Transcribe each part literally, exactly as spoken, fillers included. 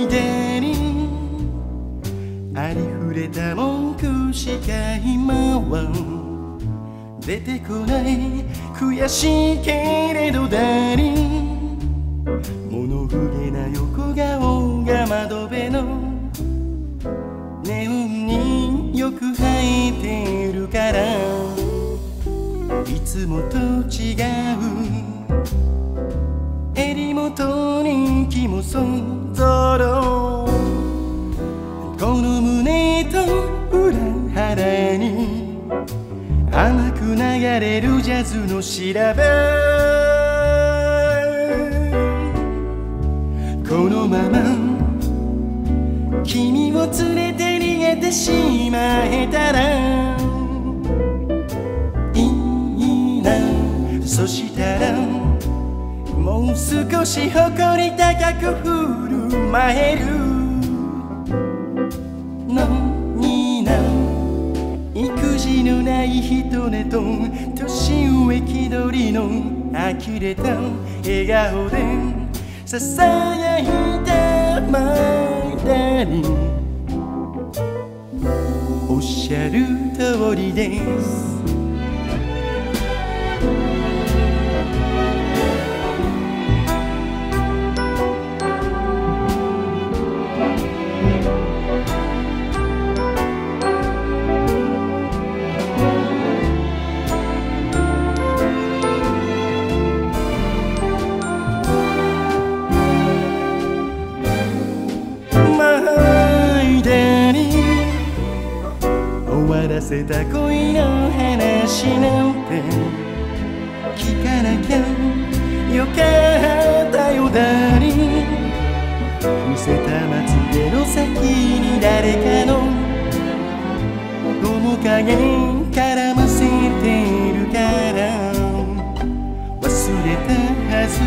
間にありふれた文句しか今は出てこない。悔しいけれど誰物憂げな横顔が窓辺のネオンによく映えてるから、いつもと違う襟元に気もそぞろ、この胸と裏腹に甘く流れるジャズの調べ、このまま君を連れて逃げてしまえたらいいな。そしたらもう少し誇り高く振る舞えるのにな。育児のない人ねと年上気取りの呆れた笑顔でささやいた間におっしゃる通りです。終わらせた恋の話なんて聞かなきゃよかったよだり、伏せたまつげの先に誰かの面影絡ませてるから忘れたはず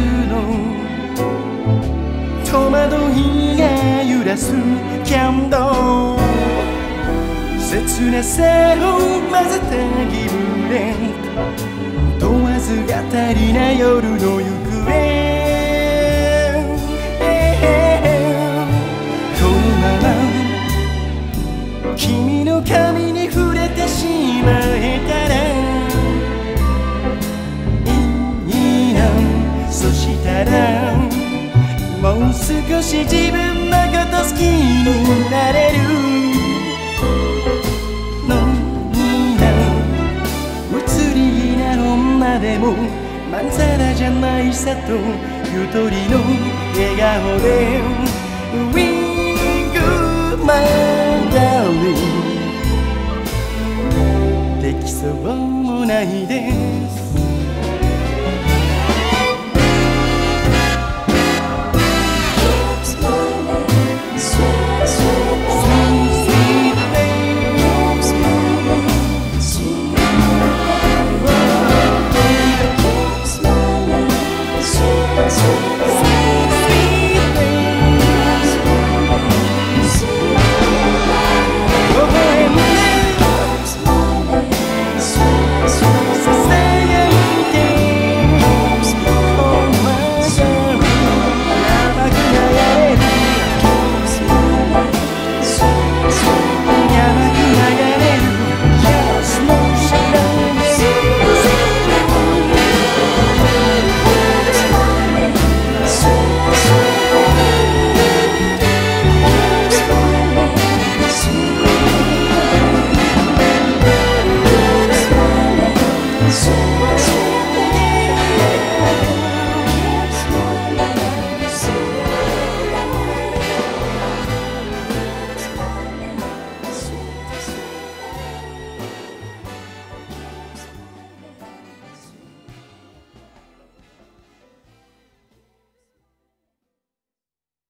の戸惑いが揺らすキャンドル、切なさを混ぜたギブレント問わずが足りない夜の行方、このまま君の髪に触れてしまえたらいいな。そしたらもう少し自分のこと好きになれる女でもまんざらじゃないさとゆとりの笑顔で We good my darling できそうもないです。